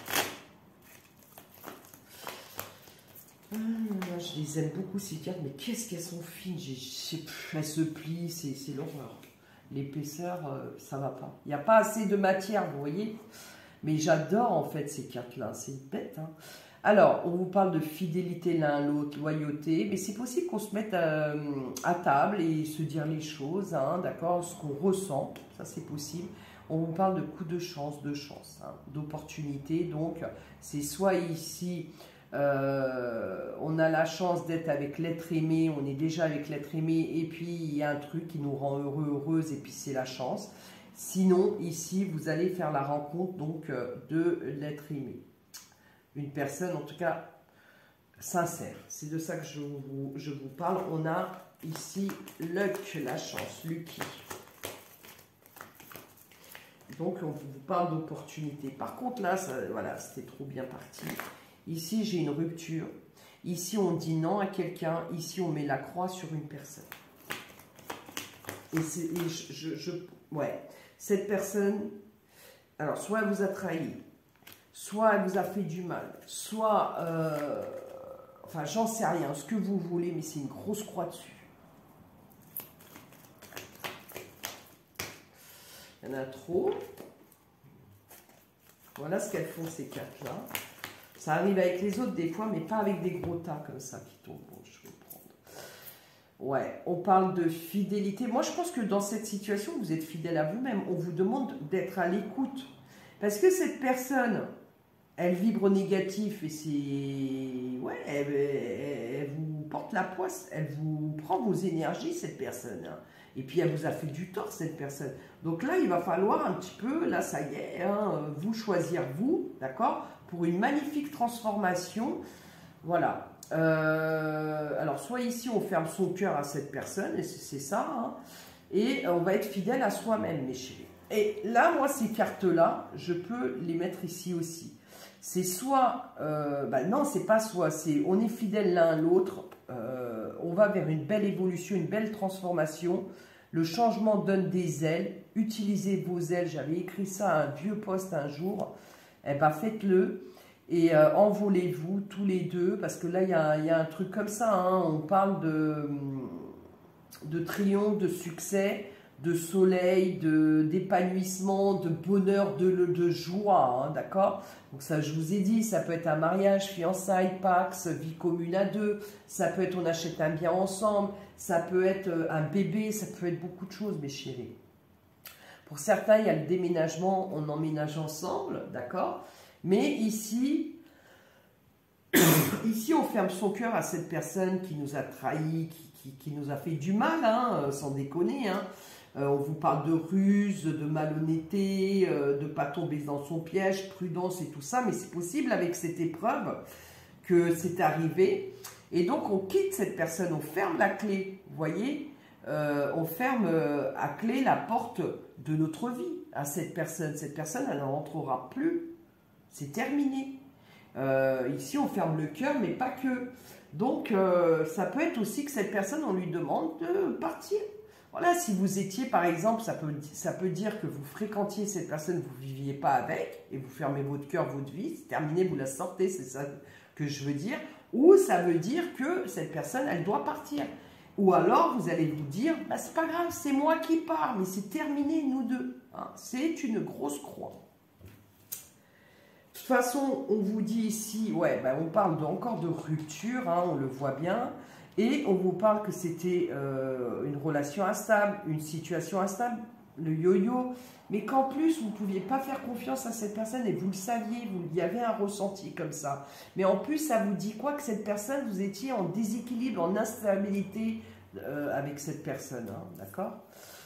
Hum, je les aime beaucoup ces cartes, mais qu'est-ce qu'elles sont fines. Elles se plient, c'est l'horreur. L'épaisseur, euh, ça va pas. Il n'y a pas assez de matière, vous voyez. Mais j'adore en fait ces cartes-là, c'est bête. Hein. Alors, on vous parle de fidélité l'un à l'autre, loyauté, mais c'est possible qu'on se mette euh, à table et se dire les choses, hein, d'accord, ce qu'on ressent, ça c'est possible. On vous parle de coups de chance, de chance, hein, d'opportunité. Donc, c'est soit ici, euh, on a la chance d'être avec l'être aimé, on est déjà avec l'être aimé, et puis il y a un truc qui nous rend heureux, heureuse, et puis c'est la chance. Sinon, ici, vous allez faire la rencontre donc de l'être aimé. Une personne, en tout cas, sincère. C'est de ça que je vous, je vous parle. On a ici luck, la chance, lucky. Donc, on vous parle d'opportunité. Par contre, là, ça, voilà, c'était trop bien parti. Ici, j'ai une rupture. Ici, on dit non à quelqu'un. Ici, on met la croix sur une personne. Et, et je, je, je... Ouais. Cette personne, alors, soit elle vous a trahi, soit elle vous a fait du mal, soit... Euh, enfin, j'en sais rien, ce que vous voulez, mais c'est une grosse croix dessus. Il y en a trop. Voilà ce qu'elles font, ces cartes-là. Ça arrive avec les autres des fois, mais pas avec des gros tas comme ça qui tombent. Bon, je vais prendre. Ouais, on parle de fidélité. Moi, je pense que dans cette situation, vous êtes fidèle à vous-même. On vous demande d'être à l'écoute. Parce que cette personne, elle vibre négatif et c'est... Ouais, elle, elle, elle vous porte la poisse. Elle vous prend vos énergies, cette personne. Hein. Et puis, elle vous a fait du tort, cette personne. Donc là, il va falloir un petit peu, là, ça y est, hein, vous choisir, vous, d'accord, pour une magnifique transformation. Voilà. Euh, alors, soit ici, on ferme son cœur à cette personne, et c'est ça, hein, et on va être fidèle à soi-même, mes chéris. Et là, moi, ces cartes-là, je peux les mettre ici aussi. C'est soit, euh, bah non, c'est pas soit, c'est on est fidèle l'un à l'autre, euh, on va vers une belle évolution, une belle transformation. Le changement donne des ailes, utilisez vos ailes. J'avais écrit ça à un vieux post un jour, eh ben faites-le et euh, envolez-vous tous les deux, parce que là, il y a, y a un truc comme ça, hein, on parle de, de triomphe, de succès, de soleil, d'épanouissement, de, de bonheur, de, de joie, hein, d'accord? Donc ça, je vous ai dit, ça peut être un mariage, fiançailles, pax, vie commune à deux, ça peut être on achète un bien ensemble, ça peut être un bébé, ça peut être beaucoup de choses, mes chéris. Pour certains, il y a le déménagement, on emménage ensemble, d'accord? Mais ici, ici, on ferme son cœur à cette personne qui nous a trahis, qui, qui, qui nous a fait du mal, hein, sans déconner, hein. Euh, on vous parle de ruse, de malhonnêteté, euh, de ne pas tomber dans son piège, prudence et tout ça, mais c'est possible avec cette épreuve que c'est arrivé. Et donc, on quitte cette personne, on ferme la clé, vous voyez, euh, on ferme euh, à clé la porte de notre vie à cette personne. Cette personne, elle n'en rentrera plus, c'est terminé. Euh, ici, on ferme le cœur, mais pas que. Donc, euh, ça peut être aussi que cette personne, on lui demande de partir. Voilà, si vous étiez, par exemple, ça peut, ça peut dire que vous fréquentiez cette personne, vous ne viviez pas avec, et vous fermez votre cœur, votre vie, c'est terminé, vous la sortez, c'est ça que je veux dire, ou ça veut dire que cette personne, elle doit partir. Ou alors, vous allez vous dire, bah, c'est pas grave, c'est moi qui pars, mais c'est terminé, nous deux. Hein, c'est une grosse croix. De toute façon, on vous dit ici, ouais, bah, on parle de, encore de rupture, hein, on le voit bien, et on vous parle que c'était euh, une relation instable, une situation instable, le yo-yo, mais qu'en plus, vous ne pouviez pas faire confiance à cette personne, et vous le saviez, vous, il y avait un ressenti comme ça. Mais en plus, ça vous dit quoi? Que cette personne, vous étiez en déséquilibre, en instabilité euh, avec cette personne, hein, d'accord?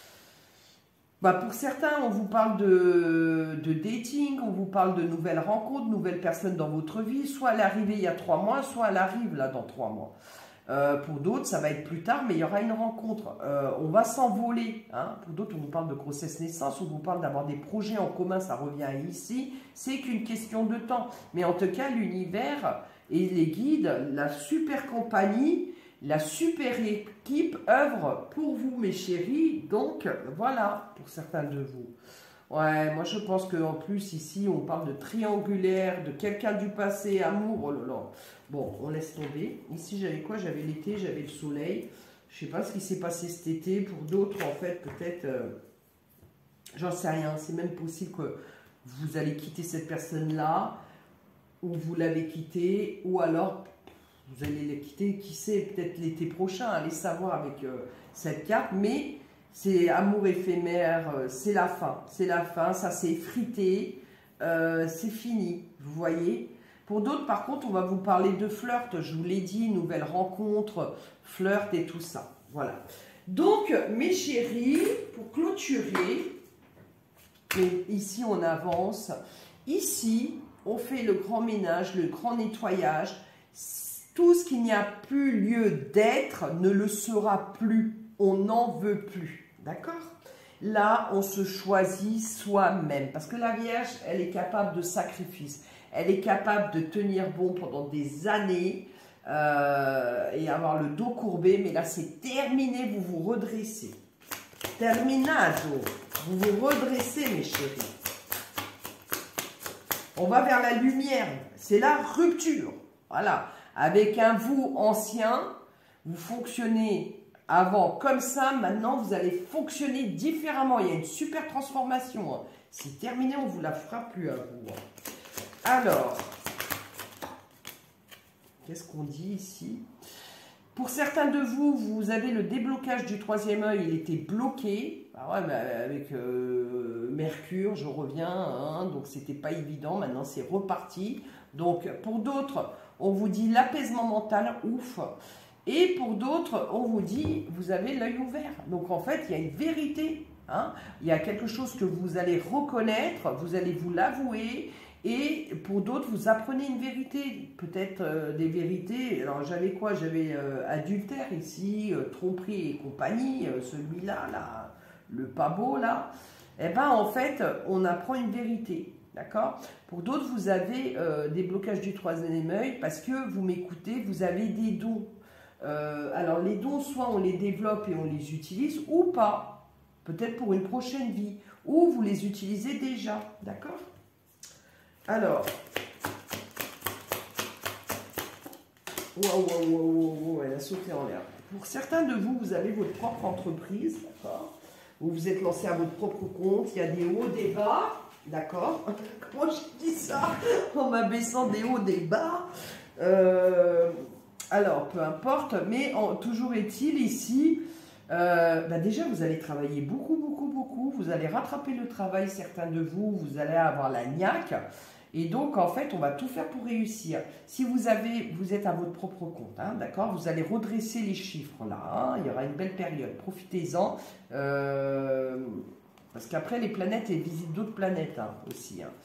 Bah pour certains, on vous parle de, de dating, on vous parle de nouvelles rencontres, de nouvelles personnes dans votre vie. Soit elle est arrivée il y a trois mois, soit elle arrive là dans trois mois. Euh, pour d'autres, ça va être plus tard, mais il y aura une rencontre. Euh, on va s'envoler. Hein. Pour d'autres, on vous parle de grossesse-naissance, on vous parle d'avoir des projets en commun, ça revient ici. C'est qu'une question de temps. Mais en tout cas, l'univers et les guides, la super compagnie, la super équipe œuvre pour vous, mes chéris. Donc, voilà, pour certains de vous. Ouais, moi je pense qu'en plus, ici, on parle de triangulaire, de quelqu'un du passé, amour, oh là là. Bon, on laisse tomber. Ici, j'avais quoi? J'avais l'été, j'avais le soleil. Je ne sais pas ce qui s'est passé cet été. Pour d'autres, en fait, peut-être, euh, j'en sais rien. C'est même possible que vous allez quitter cette personne-là, ou vous l'avez quittée, ou alors... vous allez les quitter, qui sait, peut-être l'été prochain, allez savoir avec euh, cette carte, mais c'est amour éphémère, euh, c'est la fin, c'est la fin, ça s'est effrité, euh, c'est fini, vous voyez. Pour d'autres, par contre, on va vous parler de flirt, je vous l'ai dit, nouvelle rencontre, flirt et tout ça, voilà. Donc, mes chéris, pour clôturer, et ici on avance, ici, on fait le grand ménage, le grand nettoyage. Tout ce qui n'y a plus lieu d'être ne le sera plus. On n'en veut plus. D'accord? Là, on se choisit soi-même. Parce que la Vierge, elle est capable de sacrifice. Elle est capable de tenir bon pendant des années euh, et avoir le dos courbé. Mais là, c'est terminé. Vous vous redressez. Terminado. Vous vous redressez, mes chéris. On va vers la lumière. C'est la rupture. Voilà. Avec un vous ancien, vous fonctionnez avant comme ça, maintenant vous allez fonctionner différemment. Il y a une super transformation. C'est terminé, on ne vous la fera plus à vous. Alors, qu'est-ce qu'on dit ici? Pour certains de vous, vous avez le déblocage du troisième œil, il était bloqué. Ah ouais, mais avec euh, Mercure, je reviens, hein, donc c'était pas évident, maintenant c'est reparti. Donc pour d'autres, on vous dit l'apaisement mental, ouf. Et pour d'autres, on vous dit, vous avez l'œil ouvert. Donc en fait, il y a une vérité. Hein, il y a quelque chose que vous allez reconnaître, vous allez vous l'avouer. Et pour d'autres, vous apprenez une vérité. Peut-être euh, des vérités. Alors j'avais quoi? J'avais euh, adultère ici, euh, tromperie et compagnie. Euh, Celui-là, là, le pas beau, là. Eh bien, en fait, on apprend une vérité. D'accord? Pour d'autres, vous avez euh, des blocages du troisième œil parce que vous m'écoutez, vous avez des dons. Euh, alors, les dons, soit on les développe et on les utilise, ou pas. Peut-être pour une prochaine vie. Ou vous les utilisez déjà. D'accord? Alors. Waouh, waouh, waouh, waouh, elle a sauté en l'air. Pour certains de vous, vous avez votre propre entreprise. D'accord? Vous vous êtes lancé à votre propre compte. Il y a des hauts, des bas. D'accord? Comment je dis ça? En m'abaissant des hauts, des bas. Euh, alors, peu importe, mais en, toujours est-il ici, euh, bah déjà, vous allez travailler beaucoup, beaucoup, beaucoup. Vous allez rattraper le travail, certains de vous. Vous allez avoir la niaque. Et donc, en fait, on va tout faire pour réussir. Si vous avez, vous êtes à votre propre compte, hein, d'accord? Vous allez redresser les chiffres, là. Hein, il y aura une belle période. Profitez-en. Euh... Parce qu'après, les planètes, elles visitent d'autres planètes hein, aussi. Hein.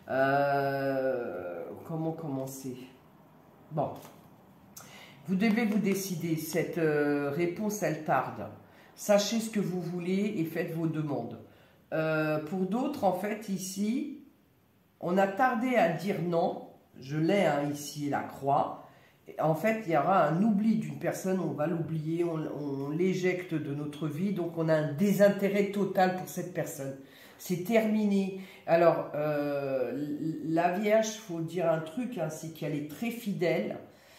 Euh, comment commencer? Bon. Vous devez vous décider. Cette euh, réponse, elle tarde. Sachez ce que vous voulez et faites vos demandes. Euh, pour d'autres, en fait, ici, on a tardé à dire non. Je l'ai hein, ici, la croix. En fait, il y aura un oubli d'une personne, on va l'oublier, on, on l'éjecte de notre vie, donc on a un désintérêt total pour cette personne. c'est terminé. Alors, euh, la Vierge, il faut dire un truc, hein, c'est qu'elle est très fidèle.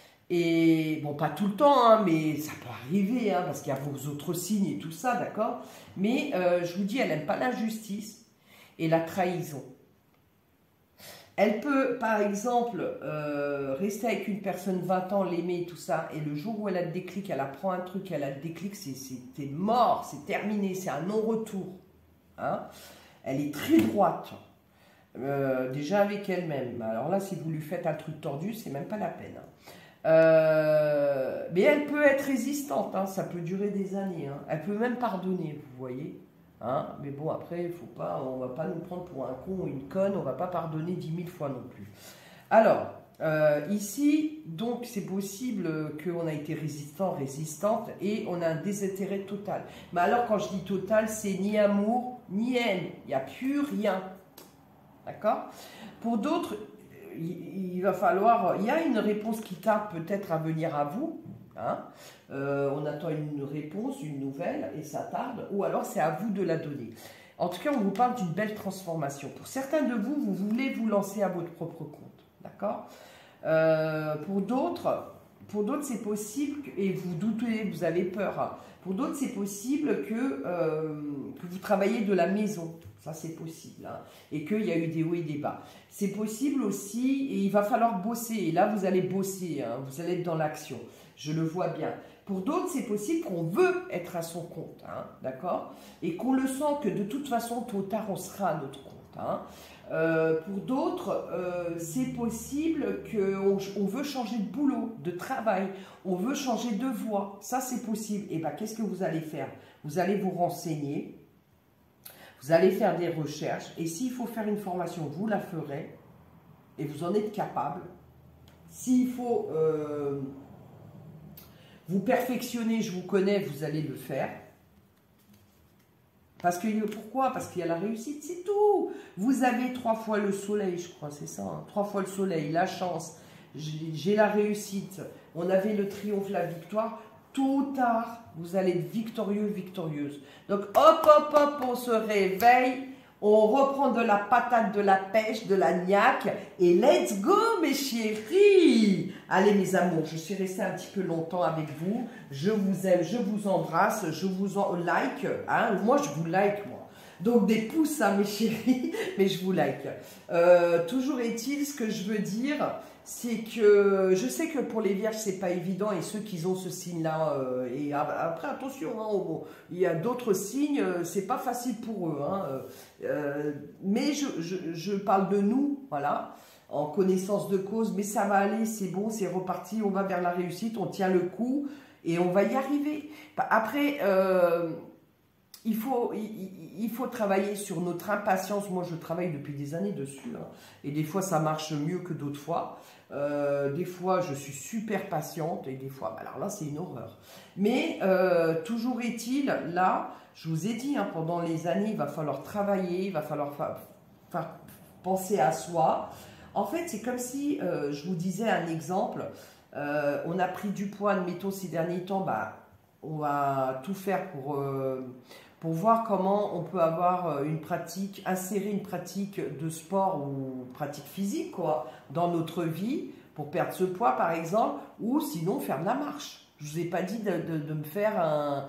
Et bon, pas tout le temps, hein, mais ça peut arriver, hein, parce qu'il y a vos autres signes et tout ça, d'accord? Mais euh, je vous dis, elle n'aime pas l'injustice et la trahison. Elle peut, par exemple, euh, rester avec une personne vingt ans, l'aimer, tout ça, et le jour où elle a le déclic, elle apprend un truc, elle a le déclic, c'est mort, c'est terminé, c'est un non-retour. Hein. Elle est très droite, euh, déjà avec elle-même. Alors là, si vous lui faites un truc tordu, c'est même pas la peine. Hein. Euh, mais elle peut être résistante, hein, ça peut durer des années. Hein. Elle peut même pardonner, vous voyez. Hein, mais bon, après, il faut pas, on ne va pas nous prendre pour un con ou une conne, on ne va pas pardonner dix mille fois non plus. Alors, euh, ici, donc, c'est possible qu'on a été résistant, résistante, et on a un désintérêt total. Mais alors, quand je dis total, c'est ni amour, ni haine, il n'y a plus rien. D'accord? Pour d'autres, il, il va falloir, il y a une réponse qui tarde peut-être à venir à vous. Hein, euh, on attend une réponse, une nouvelle, et ça tarde, ou alors c'est à vous de la donner. En tout cas, on vous parle d'une belle transformation. Pour certains de vous, vous voulez vous lancer à votre propre compte, d'accord? euh, Pour d'autres, pour d'autres, c'est possible, et vous doutez, vous avez peur. Hein. Pour d'autres, c'est possible que, euh, que vous travaillez de la maison. Ça, c'est possible. Hein, et qu'il y a eu des hauts et des bas. C'est possible aussi, et il va falloir bosser. Et là, vous allez bosser, hein, vous allez être dans l'action. Je le vois bien. Pour d'autres, c'est possible qu'on veut être à son compte, hein, d'accord? Et qu'on le sent que de toute façon, tôt ou tard, on sera à notre compte. Hein. Euh, pour d'autres, euh, c'est possible qu'on on veut changer de boulot, de travail, on veut changer de voie. Ça, c'est possible. Et bien, qu'est-ce que vous allez faire? Vous allez vous renseigner, vous allez faire des recherches, et s'il faut faire une formation, vous la ferez, et vous en êtes capable. S'il faut... Euh, vous perfectionnez, je vous connais, vous allez le faire. Parce que, pourquoi? Parce qu'il y a la réussite, c'est tout. Vous avez trois fois le soleil, je crois, c'est ça. Hein, trois fois le soleil, la chance, j'ai la réussite. On avait le triomphe, la victoire. Tôt ou tard, vous allez être victorieux, victorieuse. Donc, hop, hop, hop, on se réveille. On reprend de la patate, de la pêche, de la niaque et let's go mes chéris. Allez mes amours, je suis restée un petit peu longtemps avec vous. Je vous aime, je vous embrasse, je vous en like. Hein. Moi je vous like moi. Donc des pouces hein, mes chéris, mais je vous like. Euh, toujours est-il, ce que je veux dire, c'est que je sais que pour les vierges c'est pas évident et ceux qui ont ce signe là euh, et après attention hein, bon, il y a d'autres signes c'est pas facile pour eux hein, euh, mais je, je, je parle de nous voilà en connaissance de cause mais ça va aller c'est bon c'est reparti on va vers la réussite on tient le coup et on va y arriver après euh, Il faut, il, il faut travailler sur notre impatience. Moi, je travaille depuis des années dessus. Hein. Et des fois, ça marche mieux que d'autres fois. Euh, des fois, je suis super patiente. Et des fois, alors là, c'est une horreur. Mais euh, toujours est-il, là, je vous ai dit, hein, pendant les années, il va falloir travailler. Il va falloir fa fa penser à soi. En fait, c'est comme si, euh, je vous disais un exemple. Euh, on a pris du poids, admettons, ces derniers temps. Bah, on va tout faire pour... Euh, pour voir comment on peut avoir une pratique, insérer une pratique de sport ou pratique physique quoi, dans notre vie, pour perdre ce poids par exemple, ou sinon faire de la marche. Je ne vous ai pas dit de, de, de me faire un,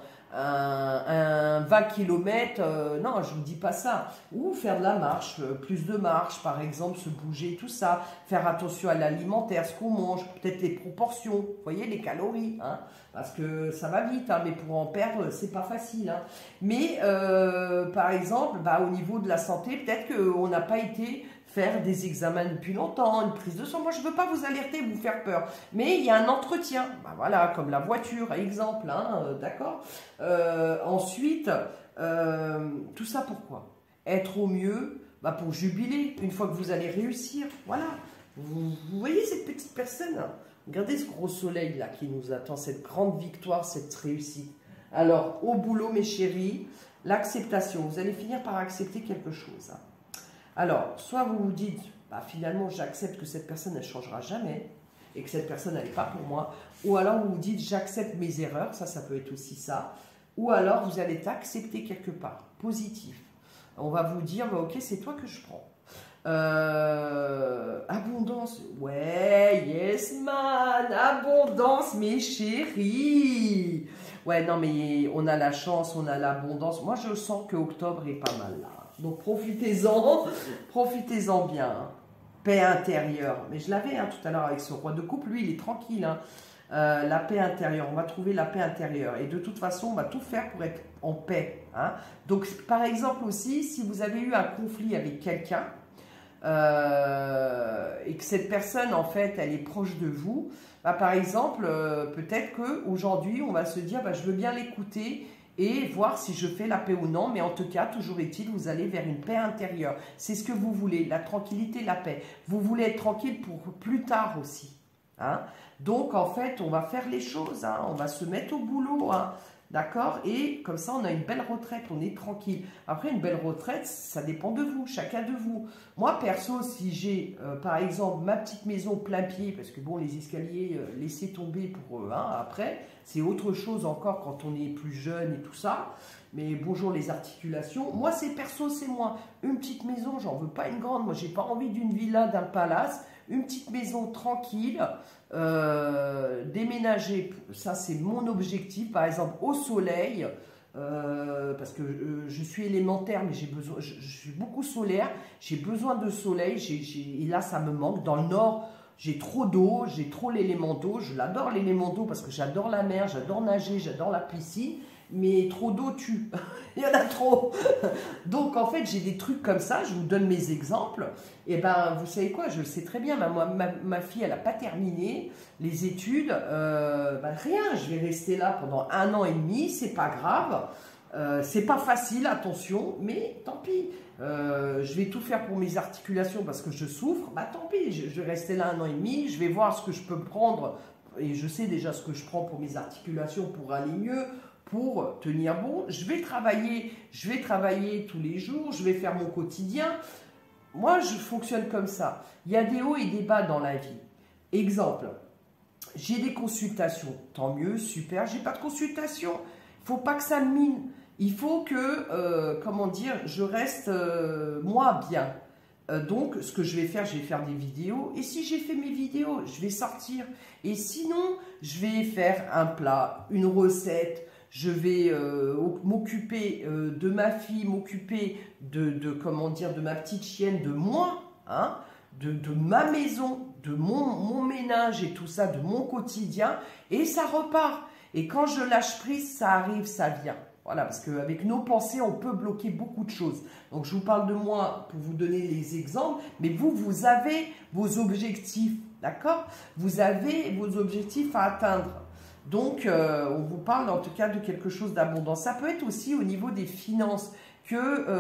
un, un vingt kilomètres, euh, non, je ne vous dis pas ça. Ou faire de la marche, plus de marche par exemple, se bouger, tout ça. Faire attention à l'alimentaire, ce qu'on mange, peut-être les proportions, vous voyez, les calories, hein, parce que ça va vite, hein, mais pour en perdre, c'est pas facile. Hein. Mais euh, par exemple, bah, au niveau de la santé, peut-être qu'on n'a pas été faire des examens depuis longtemps, une prise de sang. Moi, je ne veux pas vous alerter, vous faire peur. Mais il y a un entretien. Ben voilà, comme la voiture, exemple. Hein, euh, D'accord euh, Ensuite, euh, tout ça pourquoi? Être au mieux, bah, pour jubiler, une fois que vous allez réussir. Voilà. Vous, vous voyez cette petite personne? Regardez ce gros soleil là qui nous attend, cette grande victoire, cette réussite. Alors, au boulot, mes chéris, l'acceptation. Vous allez finir par accepter quelque chose. Hein. Alors, soit vous vous dites, bah, finalement, j'accepte que cette personne, elle ne changera jamais, et que cette personne, elle n'est pas pour moi. Ou alors, vous vous dites, j'accepte mes erreurs, ça, ça peut être aussi ça. Ou alors, vous allez accepter quelque part, positif. on va vous dire, bah, ok, c'est toi que je prends. Euh, abondance, ouais, yes man, abondance mes chéris. Ouais, non mais on a la chance, on a l'abondance. Moi je sens que octobre est pas mal là. Donc profitez-en, profitez-en bien. Paix intérieure. Mais je l'avais hein, tout à l'heure avec ce roi de coupe, lui il est tranquille. Hein. Euh, la paix intérieure, on va trouver la paix intérieure. Et de toute façon, on va tout faire pour être en paix. Hein. Donc par exemple aussi, si vous avez eu un conflit avec quelqu'un, Euh, et que cette personne en fait elle est proche de vous, bah, par exemple euh, peut-être qu'aujourd'hui on va se dire bah, je veux bien l'écouter et voir si je fais la paix ou non, mais en tout cas toujours est-il vous allez vers une paix intérieure, c'est ce que vous voulez, la tranquillité, la paix, vous voulez être tranquille pour plus tard aussi hein. Donc en fait on va faire les choses hein. On va se mettre au boulot hein. D'accord? Et comme ça, on a une belle retraite, on est tranquille. Après, une belle retraite, ça dépend de vous, chacun de vous. Moi, perso, si j'ai, euh, par exemple, ma petite maison plein pied, parce que bon, les escaliers, euh, laissez tomber pour eux, hein, après, c'est autre chose encore quand on est plus jeune et tout ça. Mais bonjour les articulations. Moi, c'est perso, c'est moi. Une petite maison, j'en veux pas une grande. Moi, j'ai pas envie d'une villa, d'un palace. Une petite maison tranquille, euh, déménager, ça c'est mon objectif, par exemple au soleil, euh, parce que euh, je suis élémentaire, mais j'ai besoin, je, je suis beaucoup solaire, j'ai besoin de soleil, j'ai, j'ai, et là ça me manque. Dans le nord, j'ai trop d'eau, j'ai trop l'élément d'eau, je l'adore l'élément d'eau parce que j'adore la mer, j'adore nager, j'adore la piscine, mais trop d'eau tue, il y en a trop. Donc en fait j'ai des trucs comme ça, je vous donne mes exemples, et ben vous savez quoi, je le sais très bien, ma, ma, ma fille elle n'a pas terminé les études, euh, ben, rien, je vais rester là pendant un an et demi, c'est pas grave, euh, c'est pas facile, attention, mais tant pis, euh, je vais tout faire pour mes articulations parce que je souffre, bah tant pis, je, je vais rester là un an et demi, je vais voir ce que je peux prendre, et je sais déjà ce que je prends pour mes articulations pour aller mieux, pour tenir bon, je vais travailler, je vais travailler tous les jours, je vais faire mon quotidien. Moi, je fonctionne comme ça. Il y a des hauts et des bas dans la vie. Exemple, j'ai des consultations, tant mieux, super. J'ai pas de consultation, il faut pas que ça me mine. Il faut que, euh, comment dire, je reste euh, moi bien. Euh, donc, ce que je vais faire, je vais faire des vidéos. Et si j'ai fait mes vidéos, je vais sortir. Et sinon, je vais faire un plat, une recette. Je vais euh, m'occuper euh, de ma fille, m'occuper de, de, comment dire, de ma petite chienne, de moi, hein, de, de ma maison, de mon, mon ménage et tout ça, de mon quotidien, et ça repart. Et quand je lâche prise, ça arrive, ça vient. Voilà, parce qu'avec nos pensées, on peut bloquer beaucoup de choses. Donc, je vous parle de moi pour vous donner les exemples, mais vous, vous avez vos objectifs, d'accord? Vous avez vos objectifs à atteindre. Donc, euh, on vous parle en tout cas de quelque chose d'abondant. Ça peut être aussi au niveau des finances, que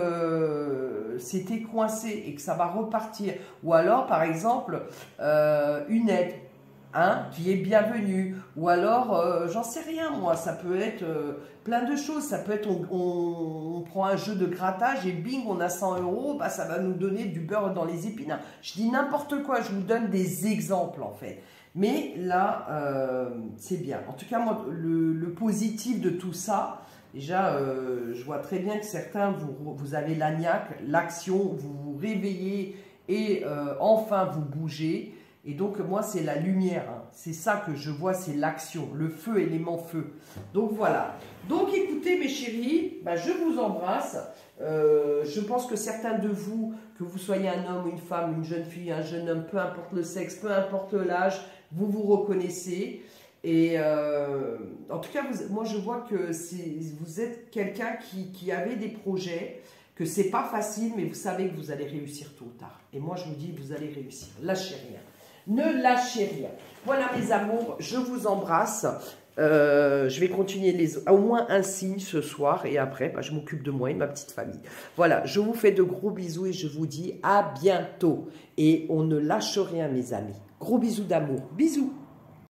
euh, c'était coincé et que ça va repartir. Ou alors, par exemple, euh, une aide hein, qui est bienvenue. Ou alors, euh, j'en sais rien moi, ça peut être euh, plein de choses. Ça peut être, on, on, on prend un jeu de grattage et bing, on a cent euros, bah, ça va nous donner du beurre dans les épinards. Je dis n'importe quoi, je vous donne des exemples en fait. Mais là, euh, c'est bien. En tout cas, moi, le, le positif de tout ça, déjà, euh, je vois très bien que certains, vous, vous avez l'agnac, l'action, vous vous réveillez et euh, enfin vous bougez. Et donc, moi, c'est la lumière. Hein. C'est ça que je vois, c'est l'action, le feu, élément feu. Donc, voilà. Donc, écoutez, mes chéris, bah, je vous embrasse. Euh, je pense que certains de vous, que vous soyez un homme, une femme, une jeune fille, un jeune homme, peu importe le sexe, peu importe l'âge, vous vous reconnaissez. Et euh, en tout cas, vous, moi, je vois que vous êtes quelqu'un qui, qui avait des projets, que c'est pas facile, mais vous savez que vous allez réussir tôt ou tard. Et moi, je vous dis, vous allez réussir. Lâchez rien. Ne lâchez rien. Voilà, mes amours, je vous embrasse. Euh, je vais continuer les, au moins un signe ce soir et après, bah, je m'occupe de moi et de ma petite famille. Voilà, je vous fais de gros bisous et je vous dis à bientôt. Et on ne lâche rien, mes amis. Gros bisous d'amour. Bisous.